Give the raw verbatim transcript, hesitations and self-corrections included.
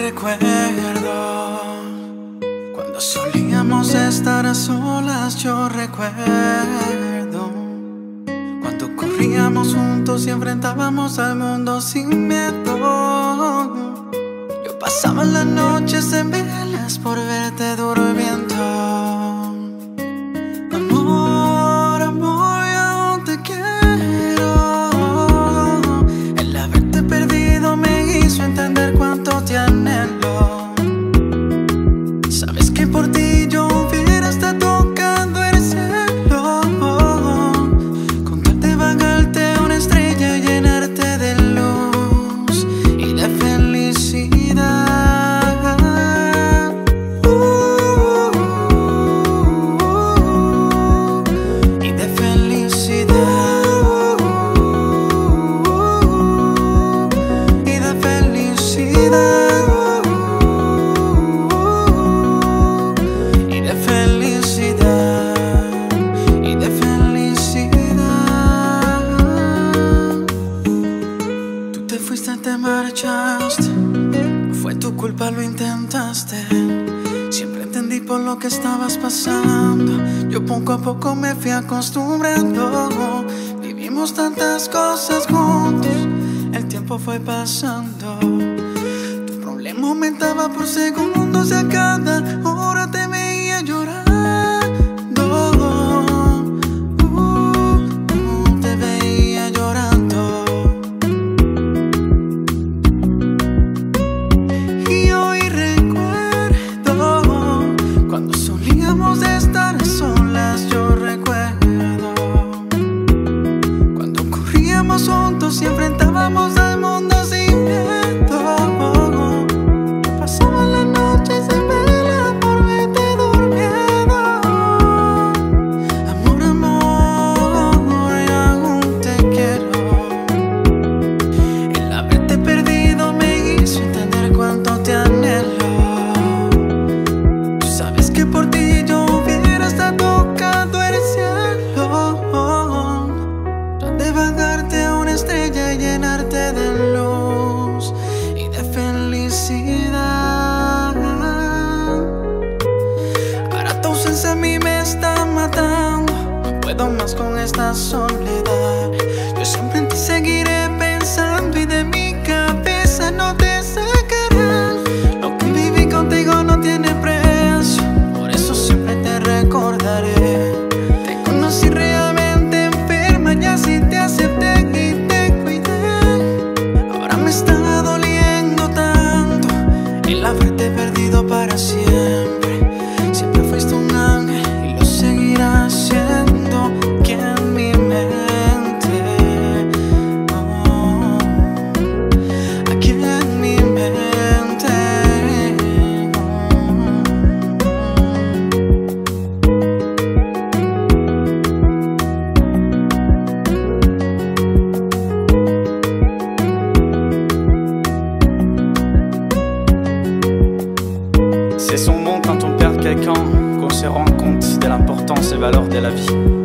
recuerdo cuando solíamos estar a solas. Yo recuerdo cuando corríamos juntos y enfrentábamos al mundo sin miedo. Yo pasaba las noches en velas por verte durmiendo. Amor, amor, yo aún te quiero. El haberte perdido me hizo entender cuánto te anhelo. Sabes que por ti yo hubiera hasta tocando el cielo, con tal de bajarte una estrella y llenarte de luz y de felicidad. uh, Y de felicidad. Y de felicidad. Te marchaste, no fue tu culpa, lo intentaste. Siempre entendí por lo que estabas pasando. Yo poco a poco me fui acostumbrando. Vivimos tantas cosas juntos, el tiempo fue pasando. Tu problema aumentaba por segundos y a cada hora te veía llorar. Y enfrentábamos al mundo sin miedo. Pasaban las noches en vela por verte durmiendo. Amor, amor, yo aún te quiero. El haberte perdido me hizo entender cuánto te anhelo. Tú sabes que por ti yo hubiera hasta tocado el cielo, de bajarte una estrella y llenarte de luz y de felicidad. Ahora tu ausencia a mí me está matando. No puedo más con esta soledad. Yo siempre en ti seguiré pensando y de mi cabeza no te sacarán. Lo que viví contigo no tiene precio, por eso siempre te recordaré. Te conocí realmente enferma y así te acepté. Haberte perdido para siempre. Siempre fuiste un ángel y lo seguirás siendo aquí en mi mente. Oh, aquí en mi mente. C'est son monde quand on perd quelqu'un qu'on se rend compte de l'importance et valeur de la vie.